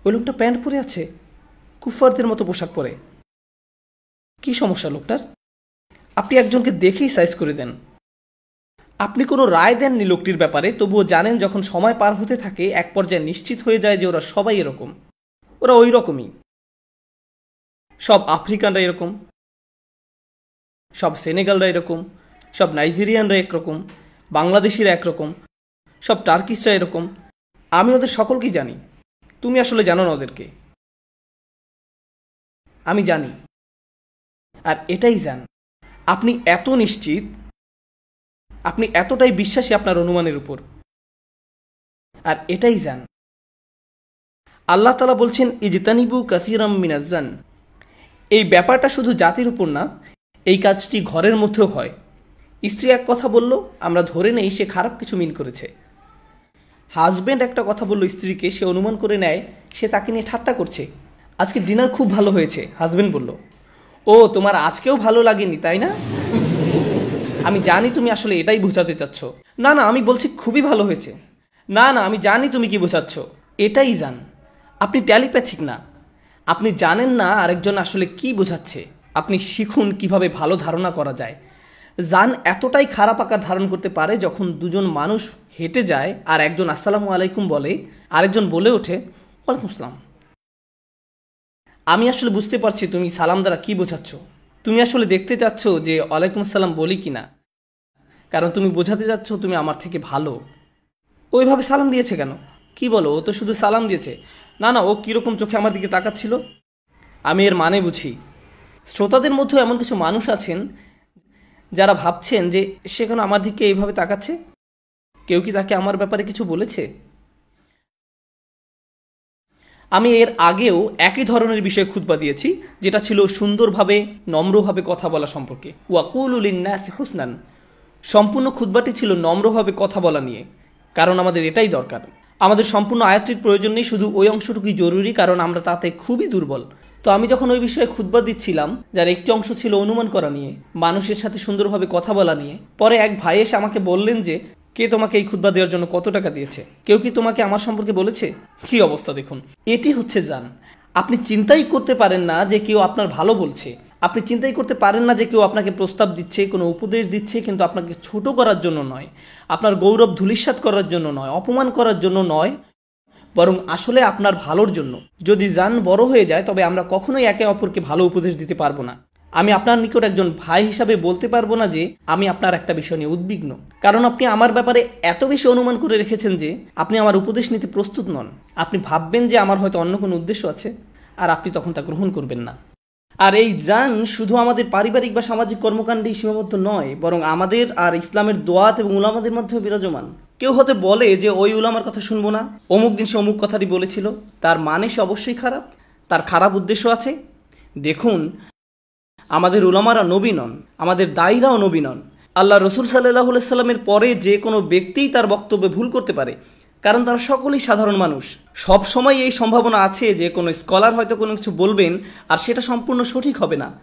ওই লোকটা প্যান্ট পরে আছে, কুফারদের মতো পোশাক পরে। কি সমস্যা লোকটার? আপনি একজনকে দেখেই সাইজ করে দেন। আপনি কোনো রায় দেননি লোকটির ব্যাপারে, তবুও জানেন যখন সময় পার হতে থাকে এক পর্যায়ে নিশ্চিত হয়ে যায় যে ওরা সবাই এরকম, ওরা ওই রকমই। সব আফ্রিকানরা এরকম, সব সেনেগালরা এরকম, সব নাইজেরিয়ানরা একরকম, বাংলাদেশিরা একরকম, সব টার্কিশরা এরকম। আমি ওদের সকলকেই জানি। তুমি আসলে জানো না ওদেরকে। আমি জানি। আর এটাই জান, আপনি এত নিশ্চিত, আপনি এতটাই বিশ্বাসী আপনার অনুমানের উপর। আর এটাই জান, আল্লাহ তাআলা বলছেন ইজতানিবু কাসীরাম মিনাজ্জান। এই ব্যাপারটা শুধু জাতির উপর না, এই কাজটি ঘরের মধ্যেও হয়। স্ত্রী এক কথা বলল, আমরা ধরে নেই সে খারাপ কিছু মিন করেছে। হাজব্যান্ড একটা কথা বলল স্ত্রীকে, সে অনুমান করে নেয় সে তাকে নিয়ে ঠাট্টা করছে। আজকে ডিনার খুব ভালো হয়েছে, হাজব্যান্ড বলল। ও, তোমার আজকেও ভালো লাগেনি তাই না? আমি জানি তুমি আসলে এটাই বোঝাতে চাচ্ছ। না না, আমি বলছি খুবই ভালো হয়েছে। না না, আমি জানি তুমি কি বোঝাচ্ছ। এটাই জান, আপনি টেলিপ্যাথিক না। আপনি জানেন না আরেকজন আসলে কি বোঝাচ্ছে। আপনি শিখুন কিভাবে ভালো ধারণা করা যায়। জান এতটাই খারাপ আকার ধারণ করতে পারে, যখন দুজন মানুষ হেঁটে যায় আর একজন আসসালামু আলাইকুম বলে, আরেকজন বলে ওঠে ওয়ালাইকুম আসসালাম। আমি আসলে বুঝতে পারছি তুমি সালাম দ্বারা কি বোঝাচ্ছ। তুমি আসলে দেখতে চাচ্ছ যে ওয়ালাইকুম আসসালাম বলি কিনা, কারণ তুমি বোঝাতে যাচ্ছ তুমি আমার থেকে ভালো। ওইভাবে সালাম দিয়েছে কেন? কি বলো, ও তো শুধু সালাম দিয়েছে। না না, ও কীরকম চোখে আমার দিকে তাকাচ্ছিল। আমি এর মানে বুঝি। শ্রোতাদের মধ্যেও এমন কিছু মানুষ আছেন যারা ভাবছেন যে সে কেন আমার দিকে এইভাবে তাকাচ্ছে। কেউ কি তাকে আমার ব্যাপারে কিছু বলেছে? আমি এর আগেও একই ধরনের বিষয়ে খুতবা দিয়েছি, যেটা ছিল সুন্দরভাবে নম্রভাবে কথা বলা সম্পর্কে। ওয়াকুলু লিন্নাসি হুসনান। সম্পূর্ণ খুতবাটি ছিল নম্রভাবে কথা বলা নিয়ে, কারণ আমাদের এটাই দরকার। আমাদের সম্পূর্ণ আয়াতটির প্রয়োজন নেই, শুধু ওই অংশটুকুই জরুরি, কারণ আমরা তাতে খুবই দুর্বল। তো আমি যখন ওই বিষয়ে খুতবা দিচ্ছিলাম, যার একটি অংশ ছিল অনুমান করা নিয়ে, মানুষের সাথে সুন্দরভাবে কথা বলা নিয়ে, পরে এক ভাই এসে আমাকে বললেন যে কে তোমাকে এই খুতবা দেওয়ার জন্য কত টাকা দিয়েছে? কেউ কি তোমাকে আমার সম্পর্কে বলেছে? কি অবস্থা দেখুন। এটি হচ্ছে জান। আপনি চিন্তাই করতে পারেন না যে কেউ আপনার ভালো বলছে। আপনি চিন্তাই করতে পারেন না যে কেউ আপনাকে প্রস্তাব দিচ্ছে, কোনো উপদেশ দিচ্ছে, কিন্তু আপনাকে ছোট করার জন্য নয়, আপনার গৌরব ধূলিসাৎ করার জন্য নয়, অপমান করার জন্য নয়, বরং আসলে আপনার ভালোর জন্য। যদি জান বড় হয়ে যায়, তবে আমরা কখনোই একে অপরকে ভালো উপদেশ দিতে পারবো না। আমি আপনার নিকট একজন ভাই হিসাবে বলতে পারবো না যে আমি আপনার একটা বিষয় নিয়ে উদ্বিগ্ন, কারণ আপনি আমার ব্যাপারে এত বেশি অনুমান করে রেখেছেন যে আপনি আমার উপদেশ নিতে প্রস্তুত নন। আপনি ভাববেন যে আমার হয়তো অন্য কোনো উদ্দেশ্য আছে, আর আপনি তখন তা গ্রহণ করবেন না। আর এই জান শুধু আমাদের পারিবারিক বা সামাজিক কর্মকাণ্ডেই সীমাবদ্ধ নয়, বরং আমাদের আর ইসলামের দোয়াত এবং উলামাদের মধ্যেও বিরাজমান। কেউ হতে বলে যে ওই উলামার কথা শুনবো না, অমুক দিন সে অমুক কথাটি বলেছিল, তার মানে সে অবশ্যই খারাপ, তার খারাপ উদ্দেশ্য আছে। দেখুন, আমাদের উলামারা নবী নন, আমাদের দায়ীরাও নবী নন। আল্লাহ রসুল সাল্লাল্লাহু আলাইহি সাল্লামের পরে যে কোনো ব্যক্তিই তার বক্তব্যে ভুল করতে পারে, কারণ তারা সকলেই সাধারণ মানুষ। সব সময় এই সম্ভাবনা আছে যে কোনো স্কলার হয়তো কোনো কিছু বলবেন আর সেটা সম্পূর্ণ সঠিক হবে না,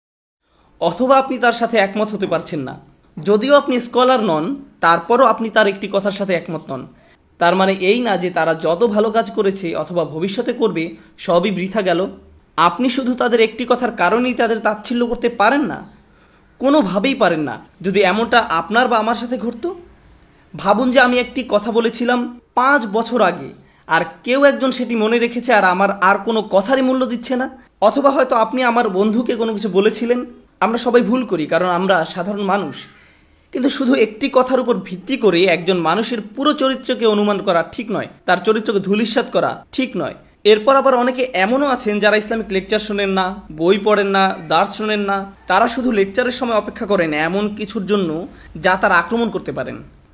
অথবা আপনি তার সাথে একমত হতে পারছেন না। যদিও আপনি স্কলার নন, তারপরও আপনি তার একটি কথার সাথে একমত নন। তার মানে এই না যে তারা যত ভালো কাজ করেছে অথবা ভবিষ্যতে করবে সবই বৃথা গেল। আপনি শুধু তাদের একটি কথার কারণেই তাদের তাচ্ছিল্য করতে পারেন না, কোনোভাবেই পারেন না। যদি এমনটা আপনার বা আমার সাথে ঘটতো, ভাবুন যে আমি একটি কথা বলেছিলাম 5 বছর আগে, আর কেউ একজন সেটি মনে রেখেছে আর আমার আর কোনো কথারই মূল্য দিচ্ছে না। অথবা হয়তো আপনি আমার বন্ধুকে কোনো কিছু বলেছিলেন। আমরা সবাই ভুল করি, কারণ আমরা সাধারণ মানুষ। কিন্তু শুধু একটি কথার উপর ভিত্তি করে একজন মানুষের পুরো চরিত্রকে অনুমান করা ঠিক নয়, তার চরিত্রকে ধূলিসাৎ করা ঠিক নয়। এরপর আবার অনেকে এমনও আছেন যারা ইসলামিক লেকচার শোনেন না, বই পড়েন না, দার্স শোনেন না। তারা শুধু লেকচারের সময় অপেক্ষা করেন এমন কিছুর জন্য যা তারা আক্রমণ করতে পারেন।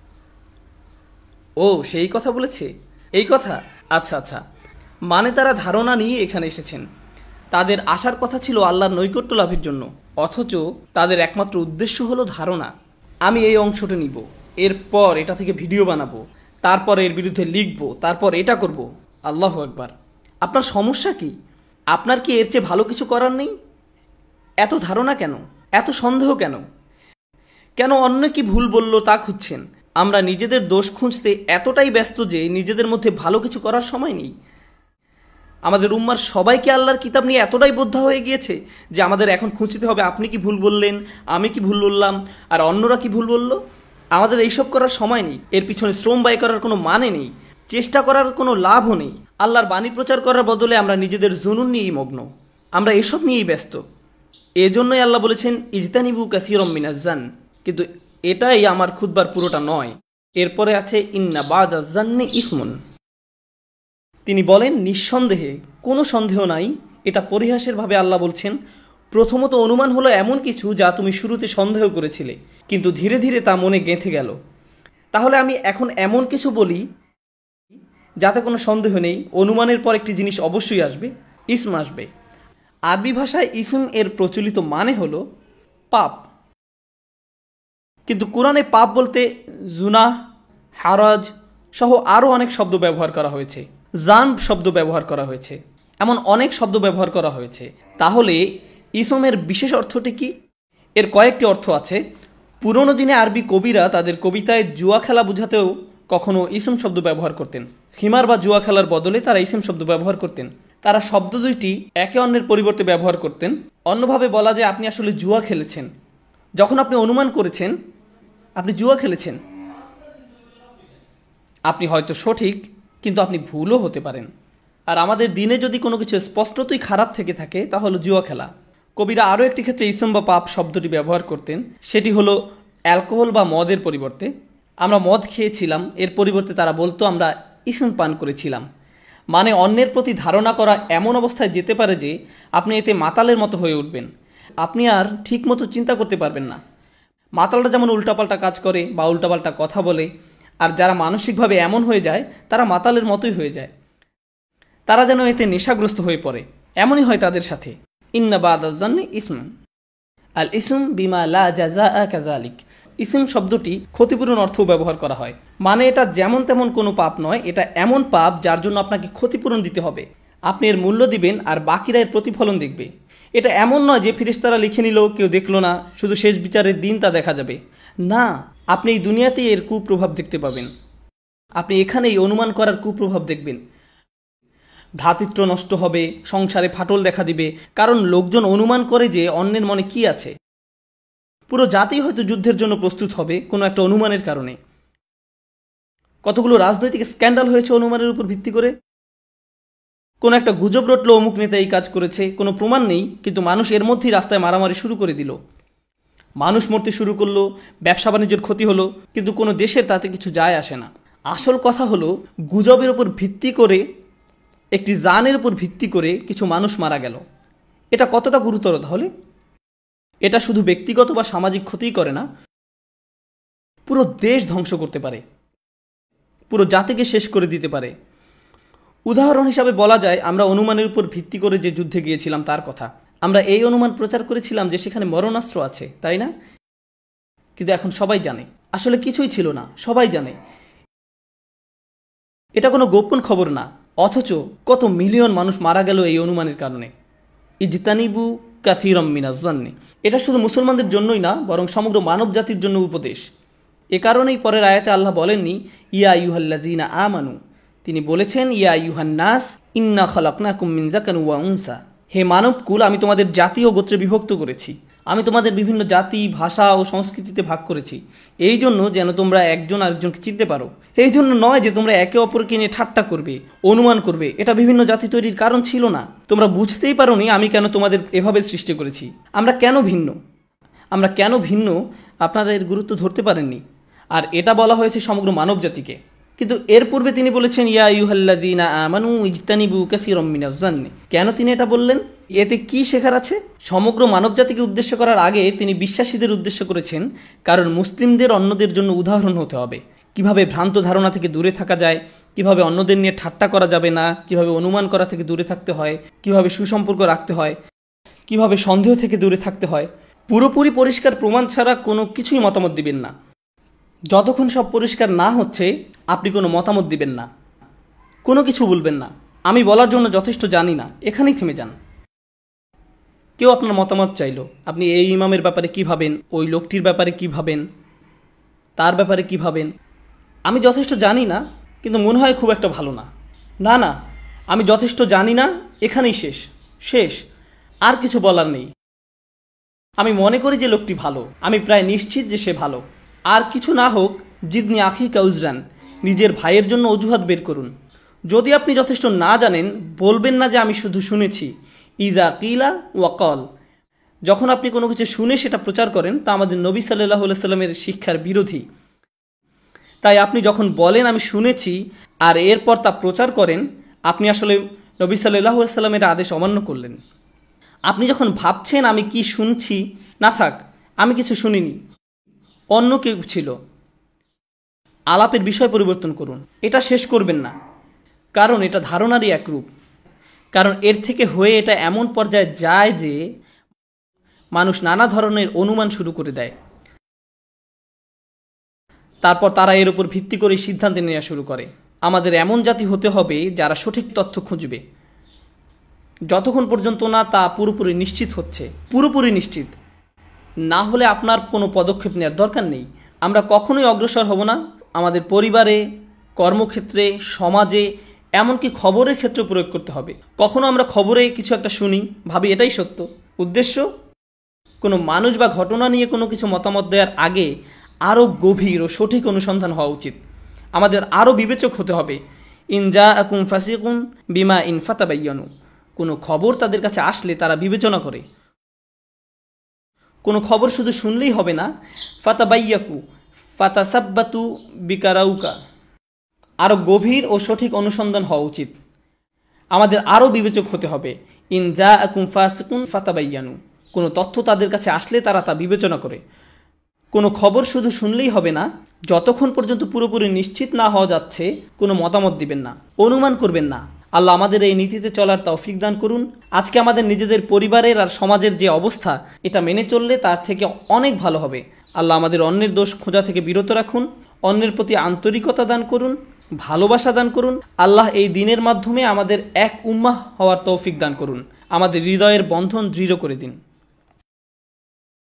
ও, সেই কথা বলেছে, এই কথা। আচ্ছা আচ্ছা, মানে তারা ধারণা নিয়ে এখানে এসেছেন। তাদের আসার কথা ছিল আল্লাহর নৈকট্য লাভের জন্য, অথচ তাদের একমাত্র উদ্দেশ্য হলো ধারণা। আমি এই অংশটা নিব, এরপর এটা থেকে ভিডিও বানাবো, তারপর এর বিরুদ্ধে লিখব, তারপর এটা করব। আল্লাহু আকবার। আপনার সমস্যা কি? আপনার কি এর চেয়ে ভালো কিছু করার নেই? এত ধারণা কেন? এত সন্দেহ কেন? কেন অন্য কি ভুল বলল তা খুঁজছেন? আমরা নিজেদের দোষ খুঁজতে এতটাই ব্যস্ত যে নিজেদের মধ্যে ভালো কিছু করার সময় নেই। আমাদের উম্মার সবাইকে আল্লাহর কিতাব নিয়ে এতটাই বোদ্ধা হয়ে গিয়েছে যে আমাদের এখন খুঁজতে হবে আপনি কি ভুল বললেন, আমি কি ভুল বললাম, আর অন্যরা কি ভুল বলল। আমাদের এইসব করার সময় নেই, এর পিছনে শ্রম ব্যয় করার কোনো মানে নেই, চেষ্টা করার কোনো লাভও নেই। আল্লাহর বাণী প্রচার করার বদলে আমরা নিজেদের জুনুন নিয়েই মগ্ন, আমরা এসব নিয়েই ব্যস্ত। এজন্যই আল্লাহ বলেছেন ইজতানিবু কাসীরাম মিনাজ-জান, কিন্তু এটাই আমার খুতবার পুরোটা নয়। এরপরে আছে ইন্না বাদাজ জান্নি ইসমুন। তিনি বলেন নিঃসন্দেহে, কোনো সন্দেহ নাই, এটা পরিহাসের ভাবে আল্লাহ বলছেন, প্রথমত অনুমান হলো এমন কিছু যা তুমি শুরুতে সন্দেহ করেছিলে, কিন্তু ধীরে ধীরে তা মনে গেঁথে গেল। তাহলে আমি এখন এমন কিছু বলি যাতে কোনো সন্দেহ নেই, অনুমানের পর একটি জিনিস অবশ্যই আসবে, ইসম আসবে। আরবি ভাষায় ইসম এর প্রচলিত মানে হলো পাপ, কিন্তু কোরআনে পাপ বলতে জুনাহ, হারাজ সহ আরও অনেক শব্দ ব্যবহার করা হয়েছে, জান শব্দ ব্যবহার করা হয়েছে, এমন অনেক শব্দ ব্যবহার করা হয়েছে। তাহলে ইসমের বিশেষ অর্থটি কি? এর কয়েকটি অর্থ আছে। পুরনো দিনে আরবি কবিরা তাদের কবিতায় জুয়া খেলা বোঝাতেও কখনো ইসম শব্দ ব্যবহার করতেন। খিমার বা জুয়া খেলার বদলে তারা ইসম শব্দ ব্যবহার করতেন। তারা শব্দ দুইটি একে অন্যের পরিবর্তে ব্যবহার করতেন। অন্যভাবে বলা যায় আপনি আসলে জুয়া খেলেছেন। যখন আপনি অনুমান করেছেন আপনি জুয়া খেলেছেন, আপনি হয়তো সঠিক, কিন্তু আপনি ভুলও হতে পারেন। আর আমাদের দিনে যদি কোনো কিছু স্পষ্টতই খারাপ থেকে থাকে তাহলে জুয়া খেলা। কবিরা আরও একটি ক্ষেত্রে ইসম বা পাপ শব্দটি ব্যবহার করতেন, সেটি হলো অ্যালকোহল বা মদের পরিবর্তে। আমরা মদ খেয়েছিলাম, এর পরিবর্তে তারা বলতো আমরা ইসম পান করেছিলাম। মানে অন্যের প্রতি ধারণা করা এমন অবস্থায় যেতে পারে যে আপনি এতে মাতালের মতো হয়ে উঠবেন, আপনি আর ঠিক মতো চিন্তা করতে পারবেন না। মাতালরা যেমন উল্টাপাল্টা কাজ করে বা উল্টাপাল্টা কথা বলে, আর যারা মানসিকভাবে এমন হয়ে যায় তারা মাতালের মতোই হয়ে যায়, তারা যেন এতে নেশাগ্রস্ত হয়ে পড়ে। এমনই হয় তাদের সাথে। ইন্না বাদাজ জান্নি ইসম আল ইসম বিমা লা জাযাআ কাযালিক। ইসম শব্দটি ক্ষতিপূরণ অর্থও ব্যবহার করা হয়, মানে এটা যেমন তেমন কোনো পাপ নয়, এটা এমন পাপ যার জন্য আপনাকে ক্ষতিপূরণ দিতে হবে। আপনি এর মূল্য দিবেন আর বাকিরা এর প্রতিফলন দেখবে। এটা এমন নয় যে ফেরেশতারা লিখে নিল, কেউ দেখলো না, শুধু শেষ বিচারের দিন তা দেখা যাবে। না, আপনি এই দুনিয়াতেই এর কুপ্রভাব দেখতে পাবেন। আপনি এখানেই অনুমান করার কুপ্রভাব দেখবেন। ভ্রাতৃত্ব নষ্ট হবে, সংসারে ফাটল দেখা দিবে, কারণ লোকজন অনুমান করে যে অন্যের মনে কি আছে। পুরো জাতি হয়তো যুদ্ধের জন্য প্রস্তুত হবে কোনো একটা অনুমানের কারণে। কতগুলো রাজনৈতিক স্ক্যান্ডাল হয়েছে অনুমানের উপর ভিত্তি করে। কোনো একটা গুজব রটলো অমুক নেতা এই কাজ করেছে, কোনো প্রমাণ নেই, কিন্তু মানুষ এর মধ্যেই রাস্তায় মারামারি শুরু করে দিল, মানুষ মরতে শুরু করলো, ব্যবসা বাণিজ্যের ক্ষতি হলো, কিন্তু কোনো দেশের তাতে কিছু যায় আসে না। আসল কথা হলো গুজবের উপর ভিত্তি করে, একটি জানের উপর ভিত্তি করে কিছু মানুষ মারা গেল। এটা কতটা গুরুতর তাহলে? এটা শুধু ব্যক্তিগত বা সামাজিক ক্ষতিই করে না, পুরো দেশ ধ্বংস করতে পারে, পুরো জাতিকে শেষ করে দিতে পারে। উদাহরণ হিসাবে বলা যায় আমরা অনুমানের উপর ভিত্তি করে যে যুদ্ধে গিয়েছিলাম তার কথা। আমরা এই অনুমান প্রচার করেছিলাম যে সেখানে মরণাস্ত্র আছে, তাই না? কিন্তু এখন সবাই জানে আসলে কিছুই ছিল না, সবাই জানে। এটা কোনো গোপন খবর না, অথচ কত মিলিয়ন মানুষ মারা গেল এই অনুমানের কারণে। ইজতানিবু কাসীরাম মিনাজ-জান্নি, এটা শুধু মুসলমানদের জন্যই না, বরং সমগ্র মানব জাতির জন্য উপদেশ। এ কারণেই পরের আয়াতে আল্লাহ বলেননি ইয়া আইয়ুহাল্লাযীনা আমানু, তিনি বলেছেন ইয়া আইয়ুহান নাস ইন্না খালাকনাকুম মিন যাকারিন ওয়া উনসা। হে মানবকুল, আমি তোমাদের জাতি ও গোত্রে বিভক্ত করেছি, আমি তোমাদের বিভিন্ন জাতি, ভাষা ও সংস্কৃতিতে ভাগ করেছি, এই জন্য যেন তোমরা একজন আরেকজনকে চিনতে পারো। এই জন্য নয় যে তোমরা একে অপরকে নিয়ে ঠাট্টা করবে, অনুমান করবে। এটা বিভিন্ন জাতি তৈরির কারণ ছিল না। তোমরা বুঝতেই পারোনি আমি কেন তোমাদের এভাবে সৃষ্টি করেছি। আমরা কেন ভিন্ন আপনারা এর গুরুত্ব ধরতে পারেননি। আর এটা বলা হয়েছে সমগ্র মানব জাতিকে। কিন্তু এর পূর্বে তিনি বলেছেন ইয়া আইয়ুহাল্লাযীনা আমানু ইজতানিবু কাসীরাম মিনাজ-জান্নি। কেন তিনি এটা বললেন? এতে কি শেখার আছে? সমগ্র মানবজাতিকে উদ্দেশ্য করার আগে তিনি বিশ্বাসীদের উদ্দেশ্য করেছেন, কারণ মুসলিমদের অন্যদের জন্য উদাহরণ হতে হবে। কিভাবে ভ্রান্ত ধারণা থেকে দূরে থাকা যায়, কিভাবে অন্যদের নিয়ে ঠাট্টা করা যাবে না, কিভাবে অনুমান করা থেকে দূরে থাকতে হয়, কিভাবে সুসম্পর্ক রাখতে হয়, কিভাবে সন্দেহ থেকে দূরে থাকতে হয়। পুরোপুরি পরিষ্কার প্রমাণ ছাড়া কোনো কিছুই মতামত দিবেন না। যতক্ষণ সব পরিষ্কার না হচ্ছে আপনি কোনো মতামত দিবেন না, কোনো কিছু বলবেন না। আমি বলার জন্য যথেষ্ট জানি না, এখানেই থেমে যান। কেউ আপনার মতামত চাইলো, আপনি এই ইমামের ব্যাপারে কী ভাবেন, ওই লোকটির ব্যাপারে কী ভাবেন, তার ব্যাপারে কী ভাবেন। আমি যথেষ্ট জানি না, কিন্তু মনে হয় খুব একটা ভালো না। না, আমি যথেষ্ট জানি না, এখানেই শেষ শেষ, আর কিছু বলার নেই। আমি মনে করি যে লোকটি ভালো, আমি প্রায় নিশ্চিত যে সে ভালো। আর কিছু না হোক, জিদনি আখি কাউজরান, নিজের ভাইয়ের জন্য অজুহাত বের করুন। যদি আপনি যথেষ্ট না জানেন, বলবেন না যে আমি শুধু শুনেছি। ইজা কিলা ওয়াকল, যখন আপনি কোনো কিছু শুনে সেটা প্রচার করেন, তা আমাদের নবী সাল্লাল্লাহু আলাইহি সাল্লামের শিক্ষার বিরোধী। তাই আপনি যখন বলেন আমি শুনেছি আর এরপর তা প্রচার করেন, আপনি আসলে নবী সাল্লাল্লাহু আলাইহি সাল্লামের আদেশ অমান্য করলেন। আপনি যখন ভাবছেন আমি কি শুনছি, না থাক, আমি কিছু শুনিনি, অন্য কেউ ছিল, আলাপের বিষয় পরিবর্তন করুন। এটা শেষ করবেন না, কারণ এটা ধারণারই এক রূপ। কারণ এর থেকে হয়ে এটা এমন পর্যায়ে যায় যে মানুষ নানা ধরনের অনুমান শুরু করে দেয়, তারপর তারা এর উপর ভিত্তি করে সিদ্ধান্ত নেওয়া শুরু করে। আমাদের এমন জাতি হতে হবে যারা সঠিক তথ্য খুঁজবে, যতক্ষণ পর্যন্ত না তা পুরোপুরি নিশ্চিত হচ্ছে। পুরোপুরি নিশ্চিত না হলে আপনার কোনো পদক্ষেপ নেওয়ার দরকার নেই। আমরা কখনোই অগ্রসর হব না। আমাদের পরিবারে, কর্মক্ষেত্রে, সমাজে, এমনকি খবরের ক্ষেত্রে প্রয়োগ করতে হবে। কখনো আমরা খবরে কিছু একটা শুনি, ভাবি এটাই সত্য। উদ্দেশ্য, কোনো মানুষ বা ঘটনা নিয়ে কোনো কিছু মতামত দেওয়ার আগে আরও গভীর ও সঠিক অনুসন্ধান হওয়া উচিত। আমাদের আরও বিবেচক হতে হবে। ইনজা আকুম ফাসিকুন বিমা ইন ফাতাবাইয়ানু, কোনো খবর তাদের কাছে আসলে তারা বিবেচনা করে। কোনো খবর শুধু শুনলেই হবে না, ফাতাবাইয়াকু ফাতাসাব্বাতু বিকারাউকা, আরও গভীর ও সঠিক অনুসন্ধান হওয়া উচিত। আমাদের আরও বিবেচক হতে হবে। ইনজা আকুম ফাসিকুন ফাতাবাইয়ানু, কোনো তথ্য তাদের কাছে আসলে তারা তা বিবেচনা করে। কোনো খবর শুধু শুনলেই হবে না, যতক্ষণ পর্যন্ত পুরোপুরি নিশ্চিত না হওয়া যাচ্ছে কোনো মতামত দিবেন না, অনুমান করবেন না। আল্লাহ আমাদের এই নীতিতে চলার তৌফিক দান করুন। আজকে আমাদের নিজেদের পরিবারের আর সমাজের যে অবস্থা, এটা মেনে চললে তার থেকে অনেক ভালো হবে। আল্লাহ আমাদের অন্যের দোষ খোঁজা থেকে বিরত রাখুন, অন্যের প্রতি আন্তরিকতা দান করুন, ভালোবাসা দান করুন। আল্লাহ এই দিনের মাধ্যমে আমাদের এক উম্মাহ হওয়ার তৌফিক দান করুন, আমাদের হৃদয়ের বন্ধন দৃঢ় করে দিন।